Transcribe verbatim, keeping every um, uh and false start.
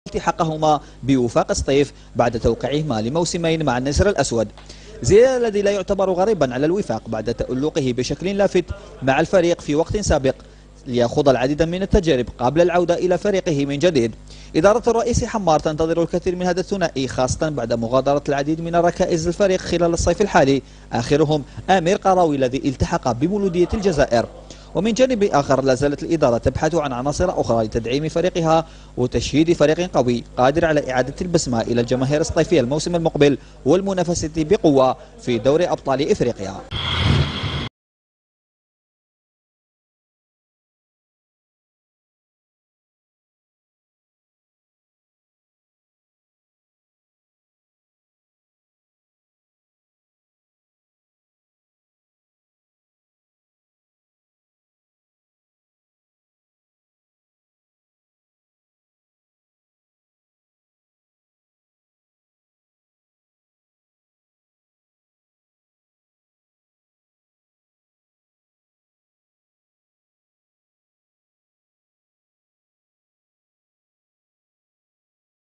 التحقهما بوفاق الصيف بعد توقيعهما لموسمين مع النسر الأسود. زيدان الذي لا يعتبر غريبا على الوفاق بعد تألقه بشكل لافت مع الفريق في وقت سابق ليخوض العديد من التجارب قبل العودة إلى فريقه من جديد. إدارة الرئيس حمار تنتظر الكثير من هذا الثنائي خاصة بعد مغادرة العديد من ركائز الفريق خلال الصيف الحالي، آخرهم آمير قراوي الذي التحق بمولودية الجزائر. ومن جانب آخر لا زالت الإدارة تبحث عن عناصر أخرى لتدعيم فريقها وتشييد فريق قوي قادر على إعادة البسمة إلى الجماهير الصيفية الموسم المقبل والمنافسة بقوة في دوري أبطال إفريقيا.